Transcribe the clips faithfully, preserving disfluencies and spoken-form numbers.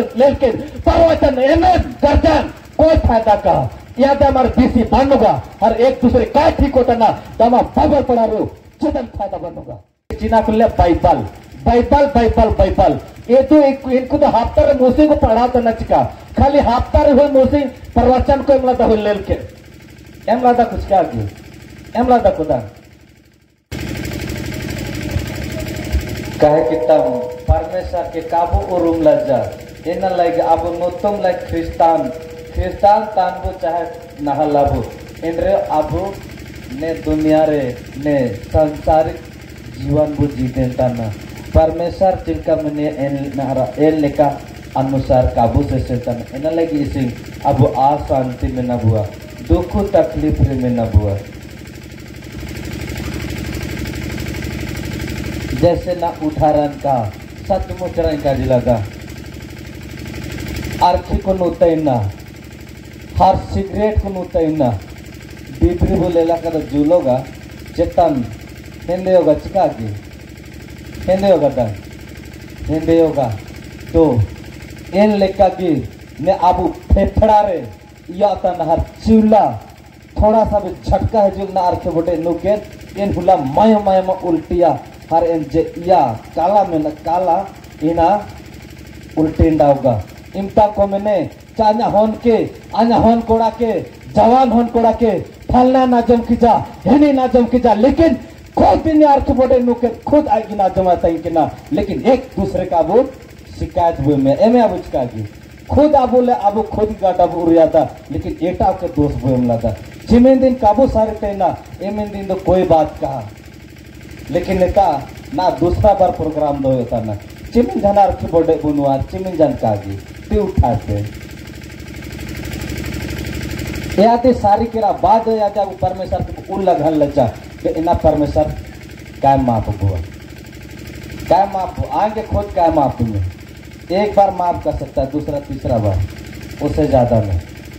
लेकिन प्रवचन एमएन गर्जन कोई फायदा का याद हमारे बीसी बनूंगा और एक दूसरे का ठीक होता ना दमा बबल पड़ा रो चेतन फायदा बनूंगा चीना को ले बाइबल बाइबल बाइबल बाइबल ये तो एक इनको तो हफ्ता मोसी को पढ़ा तो न चिका खाली हफ्ता हुए मोसी प्रवचन को एमला हुए लेल के एमला दा कुछ क्या की एमला दा खुदा कहे कि तम परमेश्वर के काबू उरुम लज्जा इन लाइक अब नोतुम लाइक क्रिस्तान क्रिस्तान तानबो चाहे नहलाबो इनरे अबो ने दुनिया रे ने संसारिक जीवन बु जीते तना परमेश्वर चिंका मने एल नहरा एल लेका अनुसार काबू से सेतन इन लगी इसी अब आ शांति में न हुआ दुख तकलीफ में न हुआ जैसे ना उदाहरण का सचमुच रंग का जिलागा आर्खी को नूतना हर सिगरेट को नूतना बीबरी बोलेला का तो जूलोगा चेतन हिंदे होगा चिका की हिंदे होगा तन हिंदे होगा तो इन लेका की ने आबू फेफड़ा रे या तन हर चिल्ला थोड़ा सा भी झटका है जो ना आर्खे बोटे नुके इन हुला मय मय में उल्टिया हर इन जे या काला में न काला इना उल्टेंडा होगा इम्ता को मैंने चाना होन के आना होन कोड़ा के जवान होन कोड़ा के फलना ना जम की जा हेनी ना जम की जा लेकिन खुद दिन यार के बोले नुके खुद आएगी ना जमा तई के ना लेकिन एक दूसरे का वो शिकायत हुए में एमे अब उसका की खुद आ बोले अब खुद गाटा उड़िया था लेकिन एटा के दोस्त हुए मिला था जिमें दिन काबू सारे थे ना एमें दिन तो कोई बात कहा लेकिन नेता ना दूसरा बार प्रोग्राम दो होता ना चिमिन जनार की बोले बुनुआ चिमिन जन कागी ते उठाते याते सारी केरा बाद या जा परमेश्वर के उल्ला घन लज्जा कि इना परमेश्वर काय माफ हुआ काय माफ आगे खुद काय माफ में एक बार माफ कर सकता है दूसरा तीसरा बार उससे ज्यादा नहीं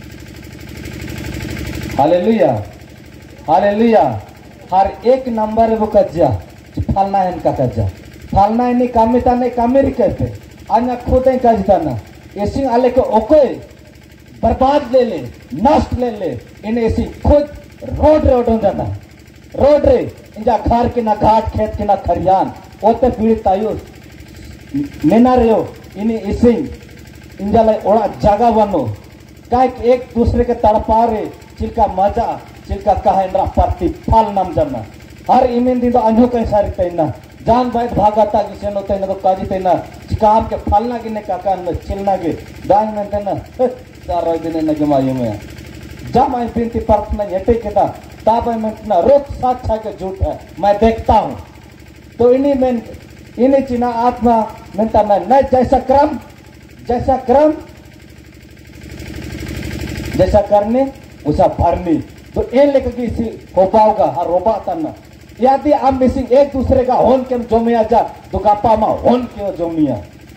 हालेलुया हालेलुया हर एक नंबर वो कज्जा फलना है इनका कज्जा फलना इन्हें कामिता नहीं कामेरी कहते अन्य खुद ही कजता ना ऐसी आले को ओके बर्बाद ले ले नष्ट ले ले इन्हें ऐसी खुद रोड रोड हो जाता रोड रे इंजा घर के ना घाट खेत के ना खरियान ओते पीड़ित आयु मेना रे हो इन्हें ऐसी इंजा ले ओड़ा जगह बनो काय एक दूसरे के तड़पा रे चिल्का मजा चिल्का कहा इंद्रा प्रतिफल नाम जाना हर इमें दिन तो अन्यों कहीं सारी तैना जान बैठ भागाता किसी ने तैना तो काजी तैना चिकाम के फलना गिने काका न चिलना गे दान में तैना चार रोज दिन न जमायु में जब मैं बिनती परत में यटे के दा ताब मैं ना रोज साथ छा के झूठ है मैं देखता हूँ तो इन्हीं में इन्हीं चिना आत्मा मिलता मैं न जैसा क्रम जैसा क्रम जैसा करने उसा भरनी तो ये लेकर के इसी हो पाओगा हर रोबा तन्ना यदि हम मिसिंग एक दूसरे का होन के जोमिया जा तो कापा मा होन के जोमिया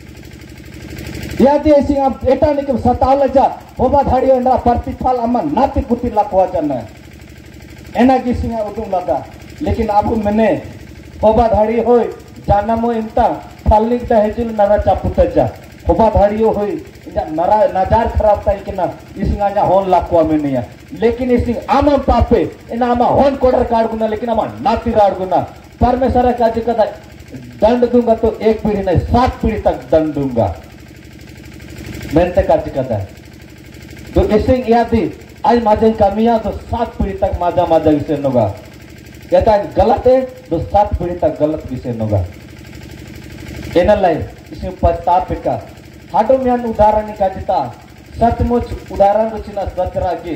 यदि ऐसी हम एटा ने के सताल जा होबा धाड़ी अंडा प्रतिफल अम्मा नाती पुती लखवा चना एना की सिंगा उतुम लगा लेकिन अब मैंने होबा धाड़ी होय जानमो इंता फलनिक ता हेजिल नरा चापुत जा होबा धाड़ी होय नरा नजार खराब ताई के ना इसिंगा जा होन लखवा में नहीं लेकिन इसी आम पापे इन आम होन कोडर काटगुना लेकिन आम नाती राड़गुना परमेश्वर का जी कदा दंड दूंगा तो एक पीढ़ी नहीं सात पीढ़ी तक दंड दूंगा मैंने का जी कदा तो इसी यादी आज माजे कमियां तो सात पीढ़ी तक माजा माजा विषय होगा कहता है गलत है तो सात पीढ़ी तक गलत विषय होगा इन लाई इसी पश्चाताप का हाटो में उदाहरण का जीता सचमुच उदाहरण को चिन्ह सच राखी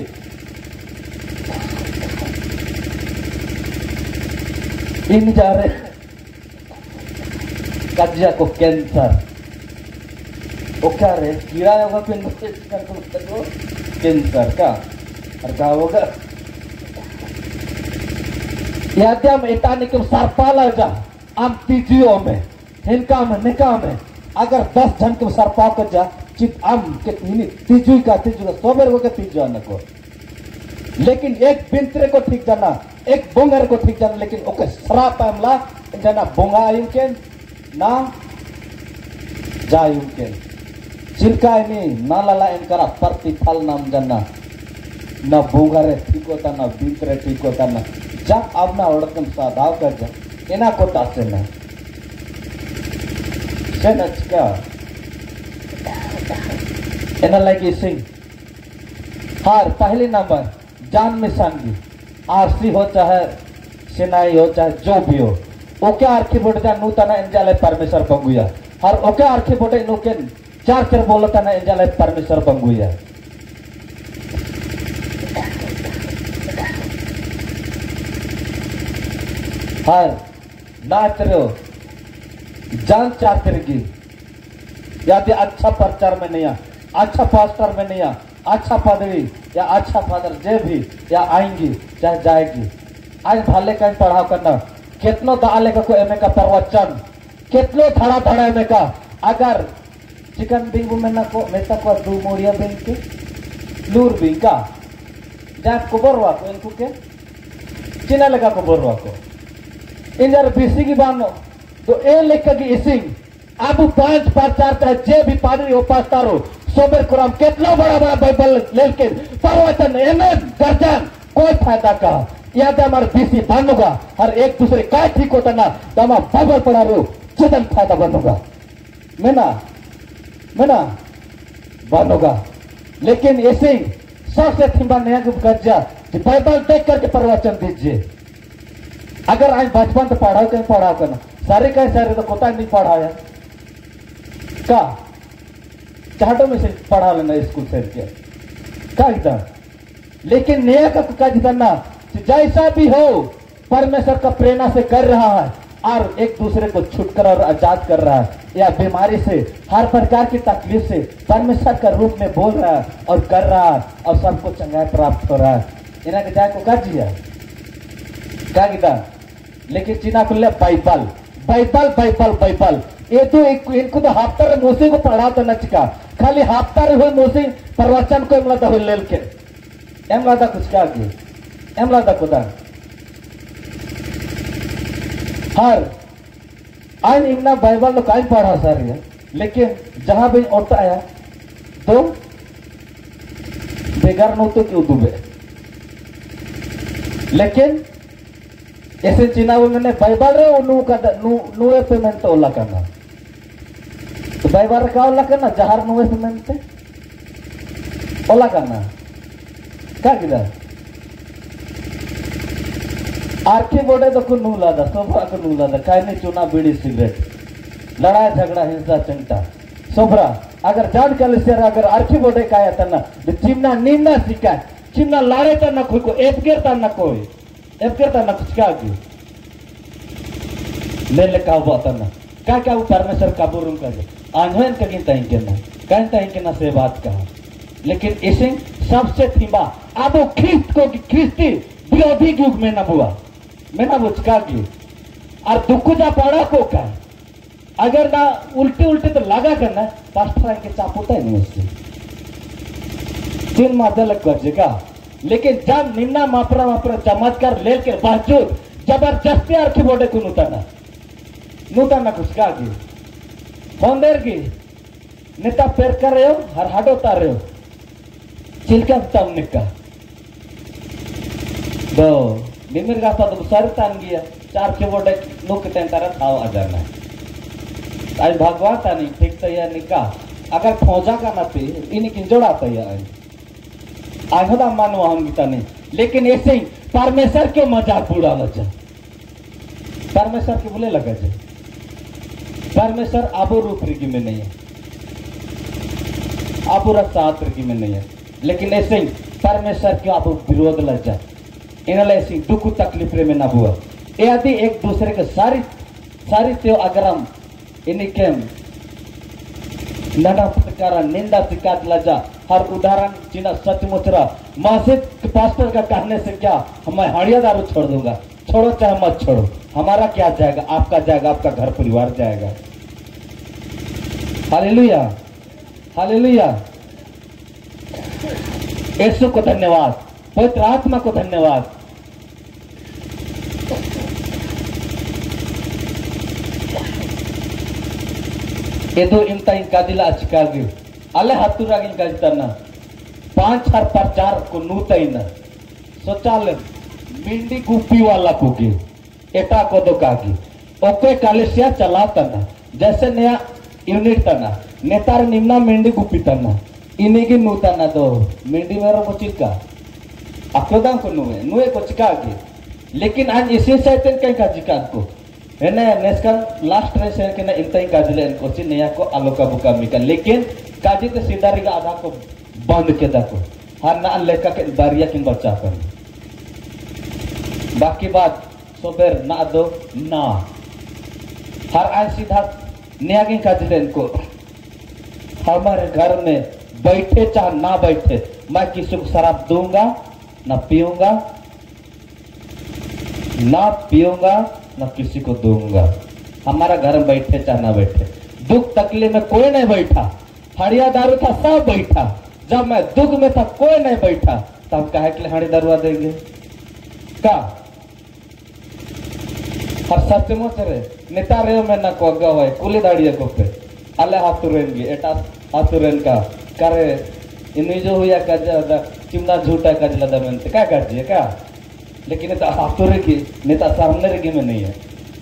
इन जा रहे कब्जा को कैंसर वो क्या रे कीड़ा होगा फिर कैंसर का और क्या होगा याद हम एटा निकम सरपाला जा हम तीजियों में इनका में निका में अगर दस जन को सरपा कर जा चित आम के तीजु का तीजु का सोबर को के तीजु आने को लेकिन एक बिंतरे को ठीक जाना एक बोंगर को ठीक जाना लेकिन ओके श्राप हमला जना बोंगा आयुं के ना जायुं के चिल्का ini nalala enkara प्रतिफल नाम जन्ना न बुगारे ठीक होता न बीतरे ठीक होता न जब अपना औरतम साधाव कर जा इना को तासे न से नचका इना लगी सिंह हार पहले नंबर जान मिसांगी आरसी हो चाहे सिनाई हो चाहे जो भी हो ओके आर्खी बोट जा नूतना इंजाले परमेश्वर बंगुया हर ओके आर्खी बोटे नूके चार चार बोलता ना इंजाले परमेश्वर बंगुया हर नाचरो जान चाहते की यदि अच्छा प्रचार में नहीं आ अच्छा पास्टर में नहीं आ अच्छा पदवी या अच्छा फादर जे भी या आएंगी चाहे जाएगी आज भाले का पढ़ाव करना कितनो दाले का कोई एम का प्रवचन कितनो धड़ा धड़ा एम का अगर चिकन बिंगू में ना को मेता को दू मोड़िया बिंग के लूर बिंग का जात को बोरवा को इनको के चिना लगा को बोरवा को इन जर बीसी की बानो तो ए लेकर की इसिंग अब पांच प्रचार का जे भी पादरी हो पास्तारो सोबर कुराम कितना बड़ा बड़ा बाइबल लेके प्रवचन एमएन गर्जन कोई फायदा का या तो हमारे बीसी बनूंगा हर एक दूसरे का ठीक होता ना तो हम बाइबल पढ़ा रहे हो चिदन फायदा बनूंगा मैं ना मैं ना बनूंगा लेकिन ऐसे सबसे थिम्बा नया को गर्जा बाइबल देख करके प्रवचन दीजिए अगर आज बचपन तो पढ़ाओ कहीं पढ़ाओ करना सारे कहीं सारे तो कोता नहीं पढ़ाया का चाटों में से पढ़ा लेना स्कूल से क्या का एकदम लेकिन नया का का जितना जैसा भी हो परमेश्वर का प्रेरणा से कर रहा है और एक दूसरे को छुटकर और आजाद कर रहा है या बीमारी से हर प्रकार की तकलीफ से परमेश्वर का रूप में बोल रहा है और कर रहा है और सबको चंगाई प्राप्त हो रहा है इन्हें के जाए को का जिया का गिदा लेकिन चीना को ले बाइबल बाइबल बाइबल बाइबल ये तो एक इनको तो हफ्ता मोसी को पढ़ा तो न चिका खाली हफ्ता हुए मोसी प्रवचन को एमला हुए लेल के एमला दा कुछ क्या की एमला दा खुदा हर आज इतना बाइबल तो कहीं पढ़ा सर है लेकिन जहां भी होता है तो बेकार नो तो क्यों डूबे लेकिन ऐसे चीना वो मैंने बाइबल रे नु का नु नुए पेमेंट तो ओला करना तो बाइबल का ओला करना जहर नुए पेमेंट पे ओला करना क्या किधर आर्खी बोर्डे तो को नू लादा सोभरा को नू लादा काहे नहीं चुना बीड़ी सिगरेट लड़ाई झगड़ा हिंसा चिंता सोभरा अगर जान कर से अगर आर्खी बोर्डे का है तना चिमना नींदा सिका चिमना लाड़े ता ना कोई को एप गिरता ना कोई एप गिरता ना कुछ क्या की ले ले का बात ना क्या क्या वो परमेश्वर का बोरूं का आन्हन का किन तहीं के ना कहीं तहीं के ना से बात कहा लेकिन इसे सबसे थीबा अब वो ख्रिस्त को ख्रिस्ती विरोधी युग में ना हुआ मैं ना बुझका की और दुख जा पड़ा को का अगर ना उल्टे उल्टे तो लगा करना पास्टर के चापोता ही नहीं उससे तीन माता लग कर जगा लेकिन जब निन्ना मापरा मापरा चमत्कार ले के बावजूद जबरदस्ती आर्खी बोर्डे को नूतना नूतना कुछ का की फोन देर की नेता पेर कर रहे हो हर हाडो तार रहे हो चिल्का तम निका दो निमिर का तो सर तान गया चार के बोर्डे नुक तेंतारा थाव आ जाना आज भगवान था नहीं ठीक तैयार निका अगर फौजा का ना पे इन्हीं जोड़ा तैयार आज होता मानो हम गीता नहीं लेकिन ऐसे ही परमेश्वर क्यों मजाक बुरा लगा परमेश्वर के बोले लगा जाए परमेश्वर आबो रूप रिगी में नहीं है आबो रसात रिगी में नहीं है लेकिन ऐसे ही परमेश्वर क्यों आबो विरोध लगा इन्हें ऐसी दुख तकलीफ में ना हुआ यदि एक दूसरे के सारी सारी त्यो अगर हम इन्हीं के नडा प्रकार निंदा शिकायत लजा हर उदाहरण जिना सचमुच रहा मस्जिद पास्टर का कहने से क्या मैं हड़िया दारू छोड़ दूंगा छोड़ो चाहे मत छोड़ो हमारा क्या जाएगा आपका जाएगा आपका घर परिवार जाएगा हालेलुया हालेलुया यीशु को धन्यवाद पवित्र आत्मा को धन्यवाद itu inta ingkadila achikagi अले हतुरागिन कजतना पांच हर प्रचार को नूतैना सोचाले मिंडी गुप्पी वाला कुकी एटा को दो कागी ओके कालेशिया चलातना जैसे नया यूनिट तना नेतार निम्ना मिंडी गुप्पी तना इन्हीं नूतना दो मिंडी मेरा को चिका अकोदां को नुए नुए को चिका की लेकिन आज इसी साइटन कहीं का चिका को है ना नेस्कन लास्ट रेस है कि ना इंतई काजले इनको ची नया को आलोका बुका मिका लेकिन काजी तो सीधा रिगा आधा को बंद के दा को हर ना लेका के दारिया किन बच्चा कर बाकी बात सोबेर ना दो ना हर आज सीधा नया की काजले इनको हमारे घर में बैठे चाहे ना बैठे मैं किसी को शराब दूंगा ना पीऊंगा ना पीऊंगा ना किसी को दूंगा। हमारा घर में बैठे चाहे ना बैठे दुख तकलीफ में कोई नहीं बैठा हड़िया दारू था सब बैठा जब मैं दुख में था कोई नहीं बैठा तब कहे के लिए हड़ी दारुआ देंगे का हर सत्यमोच रे नेता रे में ना को गवा है कुली दाड़िया को पे अले हाथ रेंगे एटा हाथ रेन का करे इन्हीं जो हुआ का ज्यादा चिमना झूठा का ज्यादा मनते क्या कर दिए क्या लेकिन नेता हाथ रे की नेता सामने रे में नहीं है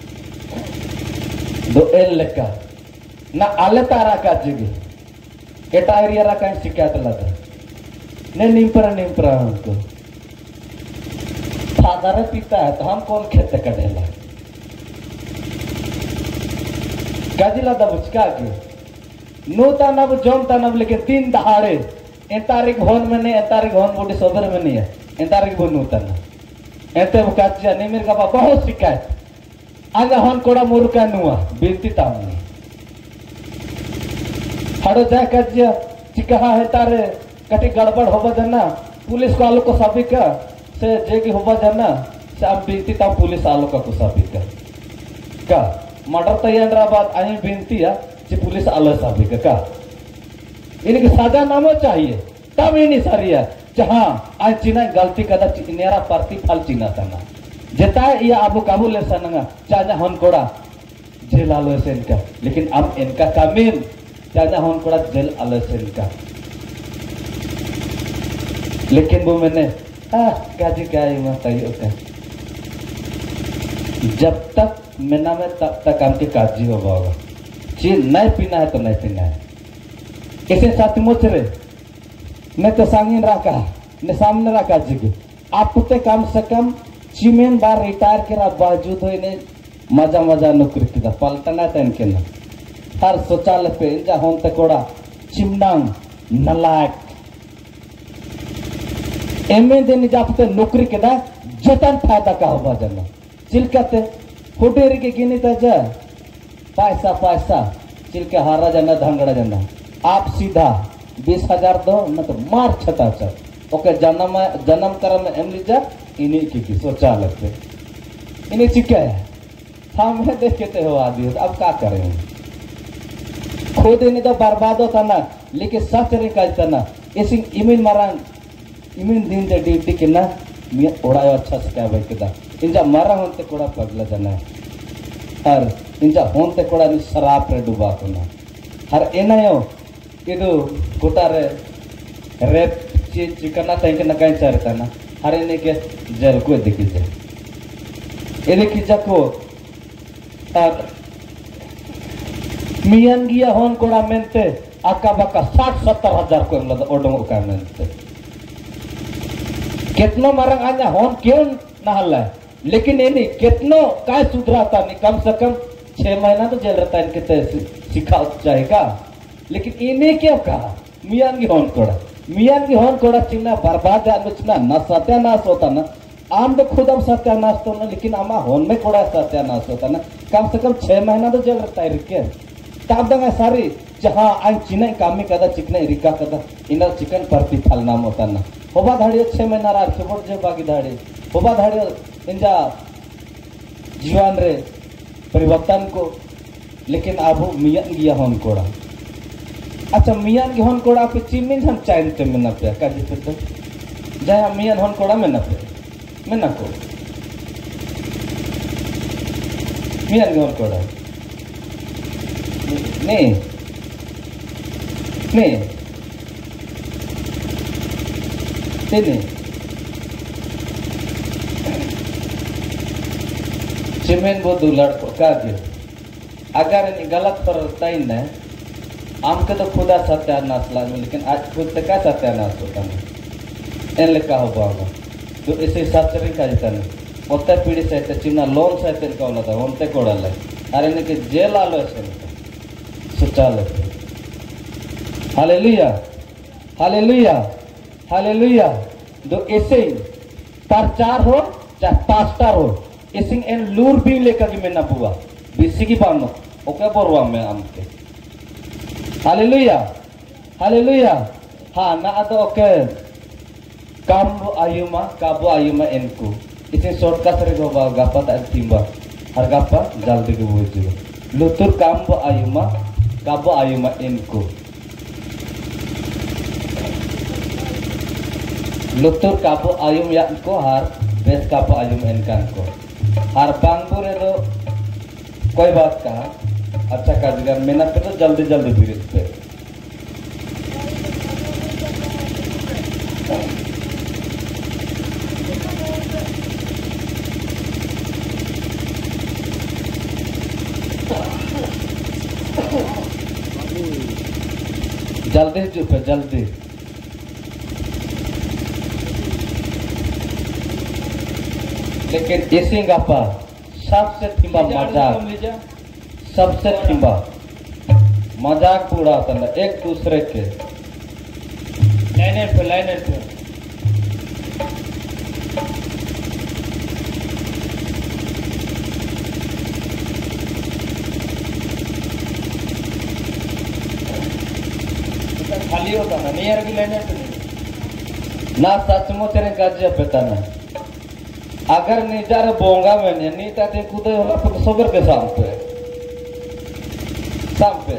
दो एल लेका ना आले तारा का जगी एटा एरिया रा का शिकायत लगा ने निम्परा निम्परा हमको फादर पिता है तो हम कौन खेत कटेला गाजिला दबचका के नूता नब जमता नब लेकिन तीन दहाड़े इन तारीख होन में नहीं तारीख होन बोटी सोबर में नहीं है इन तारीख बोल नूता ना ऐसे वो काचिया नहीं मेरे का बहुत शिकायत आगे होन कोड़ा मुर्का नुआ बिनती तामनी हड़ो जाए काचिया चिकहा है तारे कटी गड़बड़ होबा देना पुलिस को आलो को साबी का से जेगी होबा देना से अब बिनती ताम पुलिस आलो का को साबी का का मर्डर तैयाराबाद आई बिनती है कि पुलिस आलो साबी का का इनकी सजा नामो चाहिए तब ही नहीं सारी है जहां आज चीना गलती कदा नेरा प्रतिफल चीना तना जेता ये आबू काबू ले सनगा चाचा हन कोड़ा जेल आलो से इनका लेकिन अब इनका कामिल चाचा हन कोड़ा जेल आलो से इनका लेकिन वो मैंने आ क्या जी क्या ही मत आई होता जब तक मेना में तब तक हमकी काजी होगा होगा चीज नहीं पीना है तो नहीं पीना है इसे साथ मोचरे मैं तो सांगिन रखा ने सामने रखा जी आप पुते कम से कम चीमेन बार रिटायर के बावजूद हो इन्हें मजा मजा नौकरी किया पलटना था इनके ना हर शौचालय पे इंजा होम तकोड़ा चिमनांग नलायक एमए दिन जापते नौकरी के दा जतन फायदा का होगा जना चिलकते होटेरी के गिनी जा पैसा पैसा चिलके हारा जाना धंगड़ा जाना आप सीधा बीस हजार दो न तो मार छता चल ओके जन्म जन्म कर में एम लीजा इन्हीं की, की सोचा लगते इन्हीं चिक्का है हम देखते हो आदि अब क्या करें खुद इन्हीं तो बर्बाद होता ना लेकिन सच नहीं कहता ना इसी इमिन मरान इमिन दिन से ड्यूटी के ना मैं उड़ायो अच्छा से क्या भाई किदा इंजा मरा होते कोड़ा पगला जाना और इंजा होते कोड़ा नि शराब रे डूबा को ना हर एनायो इदु गोटारे रेप चीज चिकना तंके न कहीं चरता ना हर इने के जल को देखी जाए ये देखी जाको और मियान गिया होन कोड़ा मेंते आका बाका साठ सत्तर हजार को मतलब ओडोंग का मेंते कितनो मरंग आजा होन क्यों ना हल्ला लेकिन ये नहीं कितनो काय सुधराता नहीं कम से कम छह महीना तो जेल रहता है इनके सिखा जाएगा लेकिन इन्हें क्या कहा मियान की होन कोड़ा मियान की होन कोड़ा चिन्ना बर्बाद आलोचना न सत्यानाश होता ना आम तो खुद हम सत्यानाश तो ना लेकिन आमा होन में कोड़ा सत्यानाश होता ना कम से कम छह महीना तो जेल रहता है रिके तब दंगा सारी जहाँ आई चिन्ह कामी कदा चिकने रिका कदा इनर चिकन प्रतिफल नाम होता ना होबा धाड़ियो छह महीना रात के बोट जे बाकी धाड़ी होबा धाड़ियो इंजा जीवन रे परिवर्तन को लेकिन अब मियान गिया होन कोड़ा अच्छा मियान की होन कोड़ा पे चिमिन हम चाइनते में न पे का जी तो जहाँ मियान होन कोड़ा में न पे में न को मियान की होन कोड़ा नहीं नहीं Sini. Cimen वो दुलड़ को कागे अगर इन गलत पर तय न आम के तो खुदा सत्यानाश लाग लेकिन आज खुद तक क्या सत्यानाश होता है इन लिखा हो पाएगा तो इसे सच्चरी का जितना नहीं उत्तर पीढ़ी से ते चिन्ना लोन से ते का वाला था उनते कोड़ा ले अरे इनके जेल आलो ऐसे नहीं सुचाल है हालेलुया हालेलुया हालेलुया दो ऐसे प्रचार हो चाहे पास्टर हो इसी एन लूर भी लेकर कि मैं ना बुआ बिसी की पानो ओके बोलवा मैं आमके हालेलुया हालेलुया हाँ ना तो ओके काबो आयुमा काबो आयुमा इनको इसे शॉर्टकट रे गो बा गप्पा ता timba हर गप्पा जल्दी के बुझो लुतुर काबो आयुमा काबो आयुमा इनको लुतुर काबो आयुम या को हर बेस काबो आयुम इनकान को हर बांगबो रे तो कोई बात कहा अच्छा काजगर मेहनत पे तो जल्दी जल्दी फिर पे जल्दी चुप है जल्दी लेकिन इसी गप्पा सबसे थिम्बा मजाक सबसे थिम्बा मजाक पूरा होता है एक दूसरे के लाइने पे लाइने पे खाली होता ना नहीं यार की लाइने पे ना सचमुच तेरे काजे पता ना अगर निजार बोंगा में नहीं ताते खुदे होला तो सबर के सामने सामने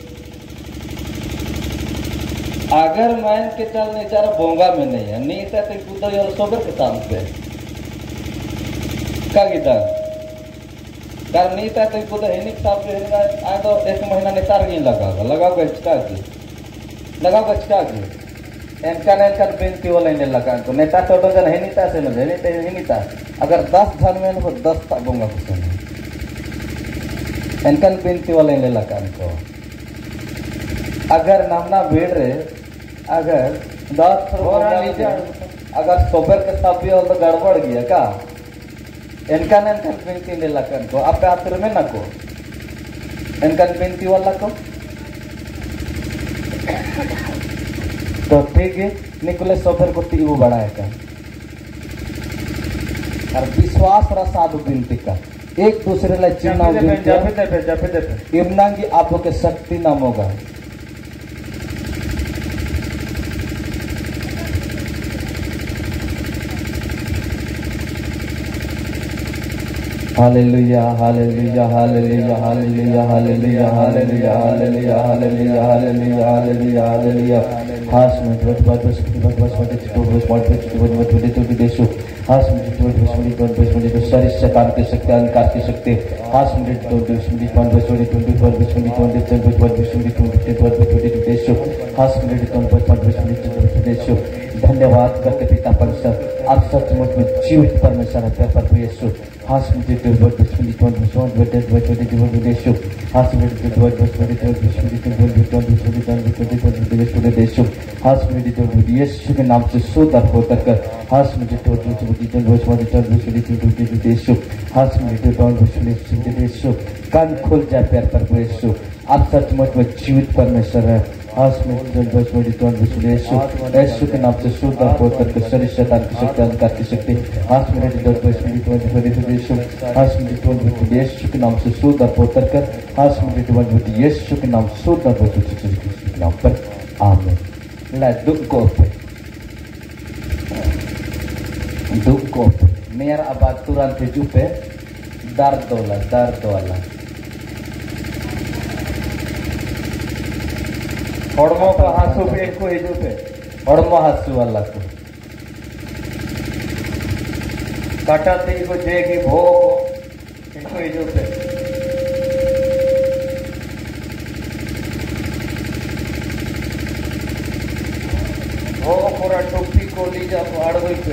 अगर मैं के चल निजार बोंगा में नहीं है नहीं ताते खुदे होला सबर के सामने का गिदा कर नहीं ताते खुदे है नहीं सामने है आ तो एक महीना ने तार नहीं लगा लगा के चिका की लगा के चिका की इनका नहीं कर बिनती वाले ने लगा तो नेता तो तो है नहीं ता से नहीं नहीं ते नहीं ता अगर दस धन में हो दस ता बोंगा कुछ नहीं इनका बिनती वाले ने लगा तो अगर नामना भीड़ रे अगर दस अगर सोबर के साथ भी हो तो गड़बड़ गया का इनका नहीं कर बिनती ने लगा तो आप आतर में ना को इनका बिनती वाला को तो ठीक है निकोले सोफर को तीवो बढ़ाए का और विश्वास रहा साधु बिनती का एक दूसरे ले चिन्ह बिनती इमनांगी आपो के शक्ति नाम होगा hallelujah hallelujah hallelujah hallelujah hallelujah hallelujah hallelujah hallelujah hallelujah hallelujah hallelujah हास में बट बट बस बट बस बट तो बस बट बट बट बट बट तो देशो हास में तो बस बट बट बस बट तो सारी शैतान के शक्ति अंकार के शक्ति हास में तो बस बट बट बस बट तो बस बस बट तो बस बट बस बट तो बस बट बट देशो हास में तो बस बट बस बट तो देशो धन्यवाद करते पिता परमेश्वर आप सचमुच में जीवित परमेश्वर है प्रभु यीशु हास में तो बस बट बस बट बस बट बट बट देशो हास में तो बस बस बट बस बट तो बस बट बट देशो हास में तो यीशु के नाम से सोता होता कर हास में तो बस बस बट देशो हास में तो बस बस देशो कान खोल जाए प्यार प्रभु यीशु आप सचमुच में जीवित परमेश्वर है हास में तो बस बस बट यीशु यीशु के नाम से सोता होता कर सारी शैतान की शक्ति अंधकार की शक्ति हास में तो बस बस देशो हास में तो बस यीशु के नाम से सोता होता कर हास में तो बस यीशु के नाम सोता बस नाम पर आमीन ला दुख को दुख को मेरा आबाद तुरंत जुपे दर्द वाला दर्द वाला हड़मो को हासु पे इनको ही जुपे हड़मो हासु वाला को काटा थी को जेगी भो इनको ही जुपे वो पूरा टोपी को ली जा आड़वे पे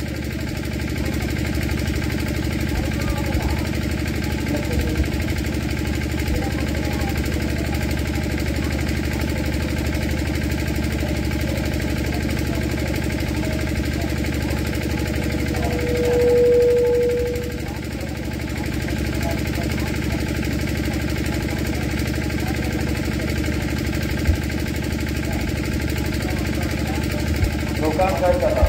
दुकान कर रहा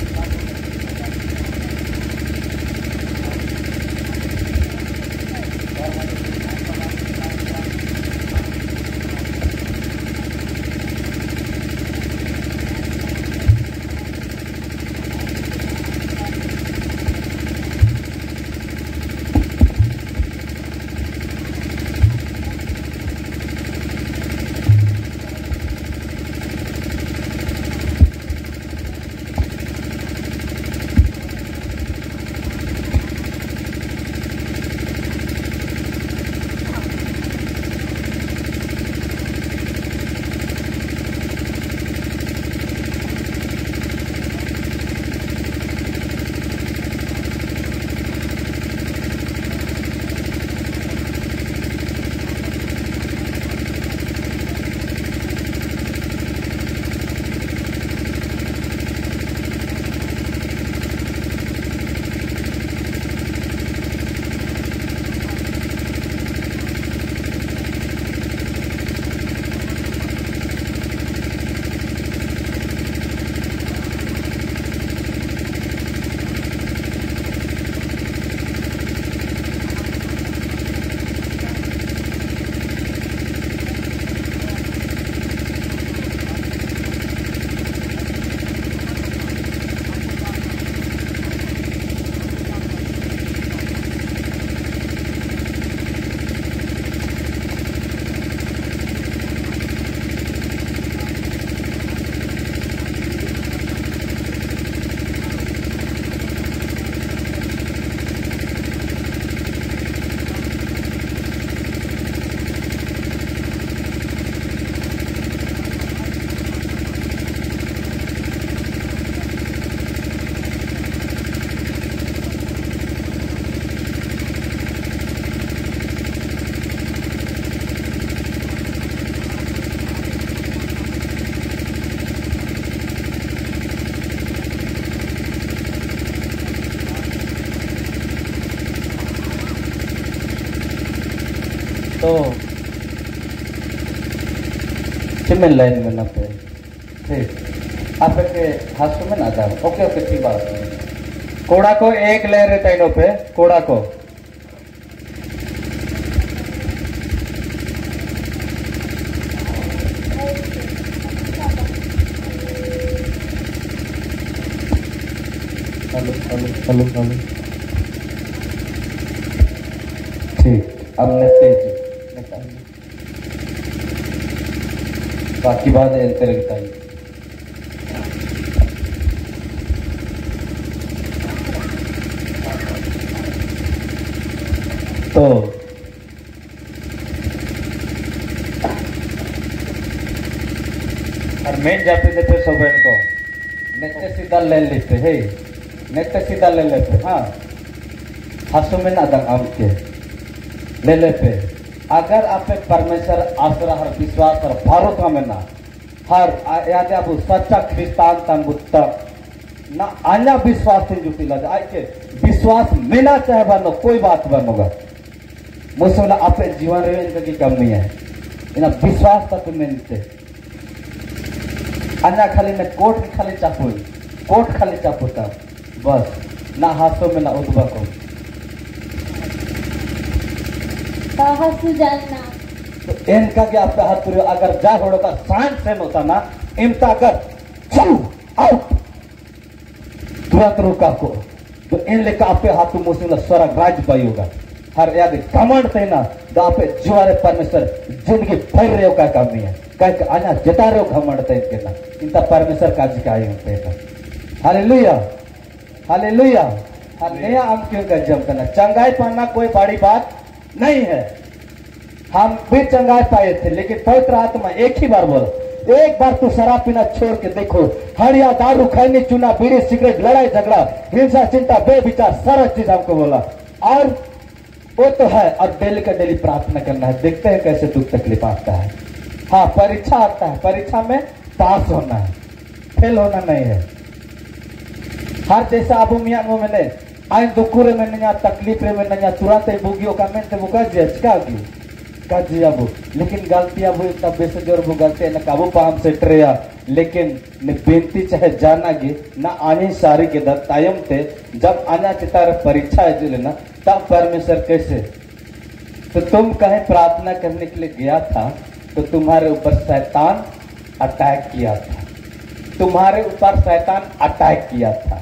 तो सिमेंट लाइन में ना पे ठीक आप के हाथ में ना था ओके ओके ठीक बात कोड़ा को एक ले रहे थे पे कोड़ा को हेलो हेलो हेलो हेलो ठीक अब नेक्स्ट बाकी बात ऐसे लगता है तो और मेन जाते थे फिर सब इनको नेक्स्ट सीधा ले लेते है नेक्स्ट सीधा ले लेते हाँ हाथों में ना आम के ले लेते अगर आप परमेश्वर आसरा हर विश्वास और भरोसा में ना हर याद आप सच्चा क्रिस्तान तंबुत्ता ना अन्य विश्वास से जुटी लगे आज के विश्वास मिला चाहे बनो कोई बात बनोगा मुझसे ना आप जीवन में की कमी है इना विश्वास तक मिलते अन्य खाली में कोट की खाली चापू कोट खाली चापूता बस ना हाथों में ना उद्भव को तो इनका क्या आपका हाथ पूरे अगर जा होड़ो का शांत से होता ना इमता अगर चलो आउट तुरंत रुका को तो इन लेकर आपके हाथ में मुझसे स्वर्ग राज पाई होगा हर याद कमांड थे ना तो आप जुआरे परमेश्वर जिंदगी भर रहे हो का काम नहीं है कहीं अन्य जता रहे हो घमंड थे इनके ना इनका परमेश्वर का जी का होते हैं हालेलुया हालेलुया हर नया हम क्यों का जम करना चंगाई पाना कोई बड़ी बात नहीं है हम भी चंगाई पाए थे लेकिन पवित्र आत्मा एक ही बार बोल एक बार तो शराब पीना छोड़ के देखो। हड़िया, दारू, खैनी, चूना, बीड़ी, सिगरेट, लड़ाई झगड़ा, हिंसा, चिंता, बेविचार, सारा चीज हमको बोला। और वो तो है, और डेली का डेली प्रार्थना करना है। देखते हैं कैसे दुख तकलीफ आता है। हाँ, परीक्षा आता है, परीक्षा में पास होना है, फेल होना नहीं है। हर जैसा अब मियाँ वो मैंने आइन दुखुरे में नहीं तकलीफ रे में नहीं तुरंत बुगियो का में वो का जी का की का जी अब लेकिन गलती अब इतना बेसजोर वो गलती न काबू पाम से ट्रेया लेकिन ने बेनती चाहे जाना गे ना आने सारी के दत्तायम थे जब आना चितार परीक्षा है जो ना तब परमेश्वर कैसे तो तुम कहीं प्रार्थना करने के लिए गया था तो तुम्हारे ऊपर शैतान अटैक किया था, तुम्हारे ऊपर शैतान अटैक किया था।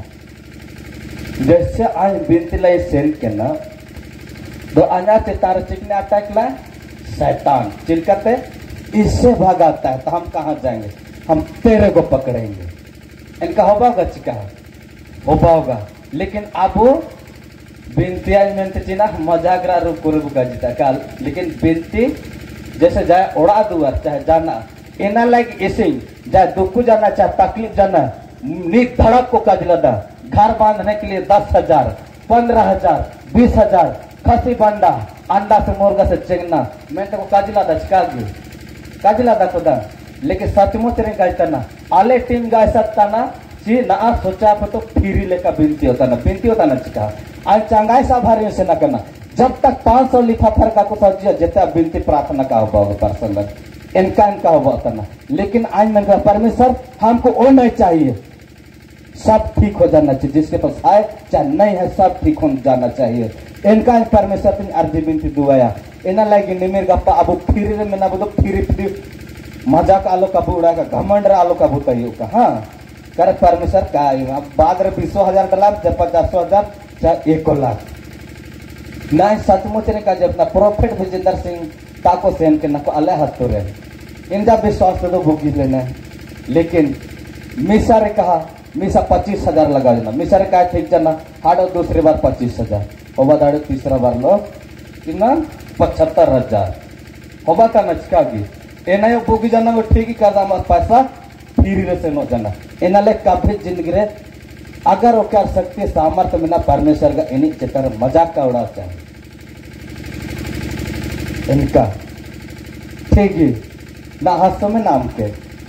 जैसे आज बिनती लाई सेंड के ना तो आना चितार चिकने अटैक ला शैतान चिलकते इससे भागाता है तो हम कहाँ जाएंगे, हम तेरे को पकड़ेंगे। इनका होगा चिका होगा होगा लेकिन अब वो बिनती आज मेहनत चिना मजाक रा रूप को रूप का जीता काल लेकिन बिनती जैसे जाए उड़ा दुआर चाहे जाना इना लाइक ऐसे जाए दुख जाना चाहे तकलीफ जाना नीक धड़क को कजलदा घर बांधने के लिए दस हजार पंद्रह हजार बीस हजार खसी बंडा अंडा से मुर्गा से चेगना मैं तो काजिला दा चिकागी काजिला दा खुदा लेकिन सचमुच रे गायता ना आले टीम गाय सकता ना जी ना सोचा पर तो फिरी लेकर बिनती होता ना बिनती होता ना चिका आज चंगाई सा भारी से ना करना जब तक पांच सौ लिखा फर का कुछ जिया जितना बिनती प्रार्थना का होगा पर्सन इनका इनका होगा ना लेकिन आज मैंने परमेश्वर हमको वो नहीं चाहिए, सब ठीक हो जाना चाहिए, जिसके पास है चाहे नहीं है सब ठीक हो जाना चाहिए। इनका परमेश्वर तीन अर्जी बिनती दुआया इना लाइक निमिर गप्पा अब फिर में ना बोलो फिर फिर मजाक आलो का बुड़ा का घमंड आलो का भूतइयो का हाँ करे परमेश्वर का अब बाद रे बीसो हजार डलाम चाहे पचास हजार चाहे एक लाख ना सचमुच ने का जब ना प्रोफेट विजेंद्र सिंह ताको सेन के नको अल्लाह हत्तो रहे इनका विश्वास तो भूखी लेना है लेकिन मिसा रे कहा मिसा पच्चीस हजार लगा देना मिसा रे कहा ठीक जाना हाड़ो दूसरी बार पच्चीस हजार होगा दाड़ो तीसरा बार लो कि ना पचहत्तर हजार होगा का नचका की एना यो बुगी जाना वो ठीक ही कर दा मत पैसा फिर रे से नो जाना एना ले काफी जिंदगी रे अगर वो कर सकते सामर्थ्य में ना परमेश्वर का इन्हीं चित्र मजाक का उड़ा चाहिए इनका ठीक है ना हंसो में नाम के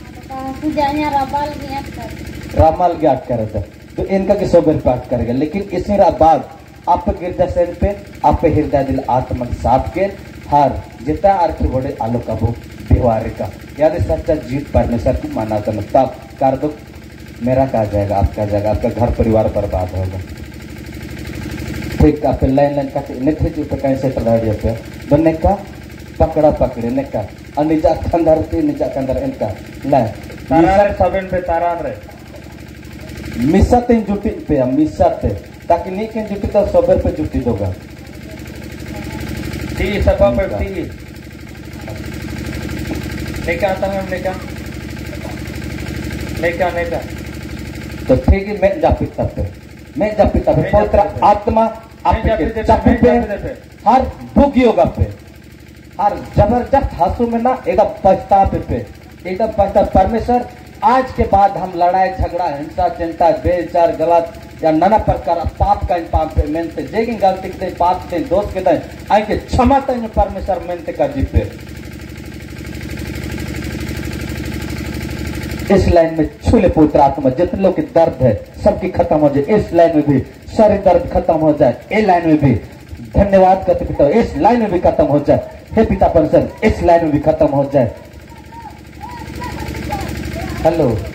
रामाल ज्ञात करे थे तो इनका किस सोबर पाठ करेगा लेकिन इसी बाद आप गिरजा सेन पे आप हृदय दिल आत्मा साफ के हर जितना अर्थ बड़े आलो का वो दीवार का याद सच्चा जीत परमेश्वर की माना तब कर दो मेरा कहा जाएगा आपका जाएगा आपका घर परिवार बर्बाद होगा ठीक आप लाइन लाइन का नेत्री पे कैसे तड़ाड़िया पे बनने का पकड़ा पकड़े ने का और निजा खंडर के निजा खंडर इनका ले तारा रे सबन पे तारा रे मिसते जुटी पे हम मिसते ताकि नी के जुटी तो सबर पे जुटी दोगा ठीक सब पे ठीक लेका आता है लेका लेका लेका तो ठीक है मैं जापिता पे मैं जापिता पे पवित्र आत्मा आपके चापी पे हर भूगी होगा पे हर जबरदस्त हासू में ना एकदम पछतावे पे एकदम पछता परमेश्वर आज के बाद हम लड़ाई झगड़ा हिंसा चिंता बेचार गलत या नाना प्रकार पाप का पाप पे मेनते जेगी गलती के पाप के दोष के दे आई के क्षमा तय परमेश्वर मेनते का जी पे इस लाइन में छूले पुत्र आत्मा जितने लोग की दर्द है सबकी खत्म हो जाए इस लाइन में भी सारे दर्द खत्म हो जाए इस लाइन में भी धन्यवाद करते पिता इस लाइन में भी खत्म हो जाए हे पिता परमेश्वर इस लाइन में भी खत्म हो जाए हेलो